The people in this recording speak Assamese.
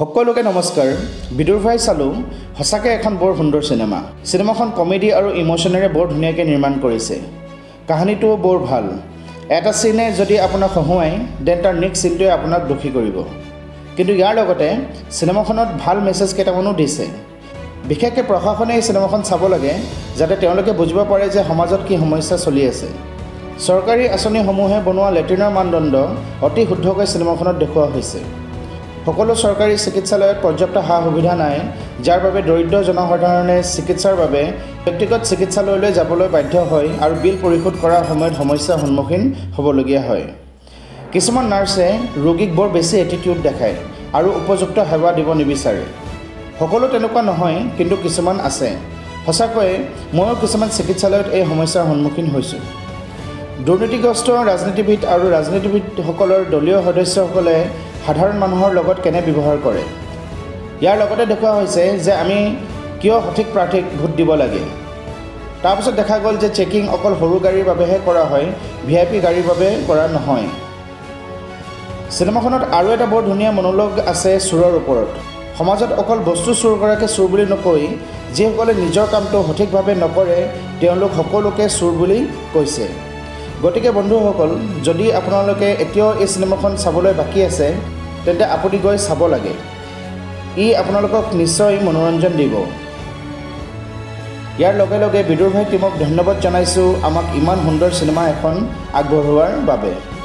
সকলোকে নমস্কাৰ বিদুৰ ভাই চালো হসাকে এখন বৰ সুন্দৰ সিনেমা সিনেমাখন কমেডি আৰু ইমোশনেৰে বৰ ধুনীয়াকৈ নিৰ্মাণ কৰিছে কাহিনীটো বৰ ভাল এটা সিনে যদি আপোনাক হহুৱাই দেন তাৰ নেক্সট সিনটোৱে আপোনাক দুখী কৰিব কিন্তু ইয়াৰ লগতে সিনেমাখনত ভাল মেছেজ কেইটামানো দিছে বিশেষকৈ প্ৰশাসনে এই সিনেমাখন চাব লাগে যাতে তেওঁলোকে বুজিব পাৰে যে সমাজত কি সমস্যা চলি আছে চৰকাৰী আঁচনিসমূহে বনোৱা লেট্ৰিনৰ মানদণ্ড অতি শুদ্ধকৈ সিনেমাখনত দেখুওৱা হৈছে সকলো চৰকাৰী চিকিৎসালয়ত পৰ্যাপ্ত সা সুবিধা নাই যাৰ বাবে দৰিদ্ৰ জনসাধাৰণে চিকিৎসাৰ বাবে ব্যক্তিগত চিকিৎসালয়লৈ যাবলৈ বাধ্য হয় আৰু বিল পৰিশোধ কৰাৰ সময়ত সমস্যাৰ সন্মুখীন হ'বলগীয়া হয় কিছুমান নাৰ্ছে ৰোগীক বৰ বেছি এটিটিউড দেখায় আৰু উপযুক্ত সেৱা দিব নিবিচাৰে সকলো তেনেকুৱা নহয় কিন্তু কিছুমান আছে সঁচাকৈয়ে ময়ো কিছুমান চিকিৎসালয়ত এই সমস্যাৰ সন্মুখীন হৈছোঁ দুৰ্নীতিগ্ৰস্ত ৰাজনীতিবিদ আৰু ৰাজনীতিবিদসকলৰ দলীয় সদস্যসকলে সাধাৰণ মানুহৰ লগত কেনে ব্যৱহাৰ কৰে ইয়াৰ লগতে দেখুওৱা হৈছে যে আমি কিয় সঠিক প্ৰাৰ্থীক ভোট দিব লাগে তাৰপিছত দেখা গ'ল যে চেকিং অকল সৰু গাড়ীৰ বাবেহে কৰা হয় ভিআইপি গাড়ীৰ বাবে কৰা নহয় সিনেমাখনত আৰু এটা বৰ ধুনীয়া মনোলগ আছে চুৰৰ ওপৰত সমাজত অকল বস্তু চুৰ কৰাকে চুৰ বুলি নকৈ যিসকলে নিজৰ কামটো সঠিকভাৱে নকৰে তেওঁলোক সকলোকে চুৰ বুলি কৈছে গতিকে বন্ধুসকল যদি আপোনালোকে এতিয়াও এই সিনেমাখন চাবলৈ বাকী আছে তেন্তে আপুনি গৈ চাব লাগে ই আপোনালোকক নিশ্চয় মনোৰঞ্জন দিব ইয়াৰ লগে লগে বিদুৰ ভাই টিমক ধন্যবাদ জনাইছোঁ আমাক ইমান সুন্দৰ সিনেমা এখন আগবঢ়োৱাৰ বাবে